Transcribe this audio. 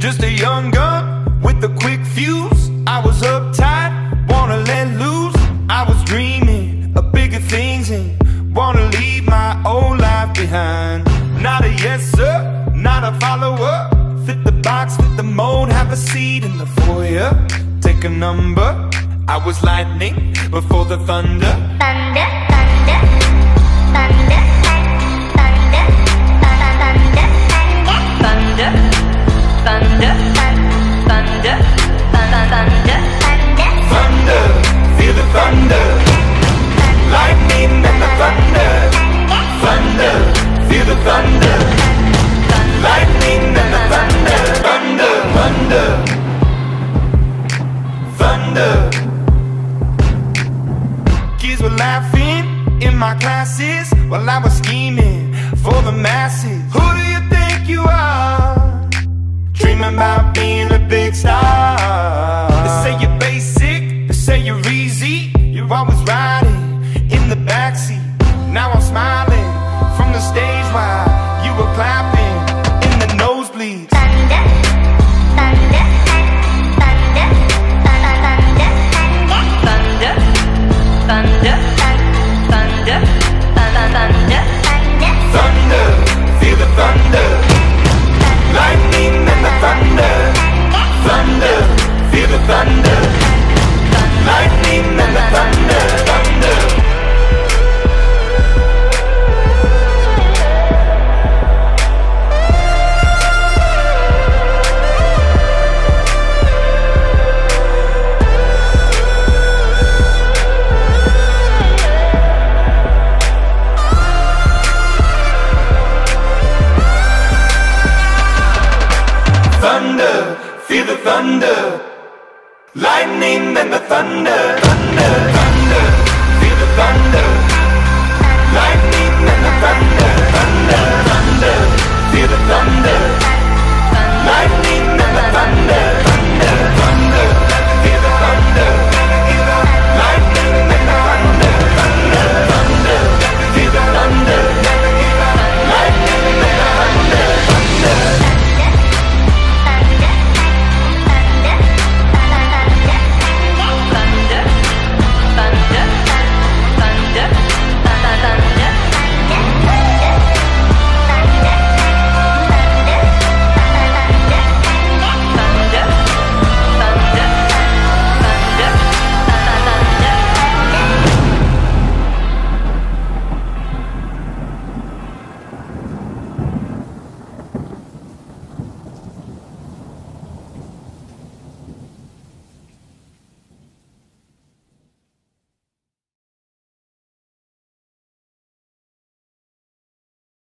Just a young gun with a quick fuse. I was uptight, wanna let loose. I was dreaming of bigger things and wanna leave my old life behind. Not a yes sir, not a follower. Fit the box, fit the mold, have a seat in the foyer. Take a number. I was lightning before the thunder. Thunder, thunder, thunder, thunder, thunder, thunder, thunder, thunder, thunder, thunder, feel the thunder. Lightning and the thunder. Thunder, feel the thunder. Lightning and the thunder. Thunder, thunder, thunder. Kids were laughing in my classes while I was scheming for the masses. Who do you think you are? Dreaming about being a big star. They say you're basic, they say you're easy. You're always riding in the backseat. Now I'm smiling from the stage while you were clapping in the nosebleeds. thunder, thunder, thunder, thunder, thunder, thunder, thunder, thunder, Thunder, feel the thunder. Lightning and the thunder. Thunder, feel the thunder. Lightning and the thunder. Thunder. Thunder, feel the thunder. Lightning and the thunder. Thunder, thunder, feel the thunder. Lightning and the thunder. Thunder, thunder, feel the thunder.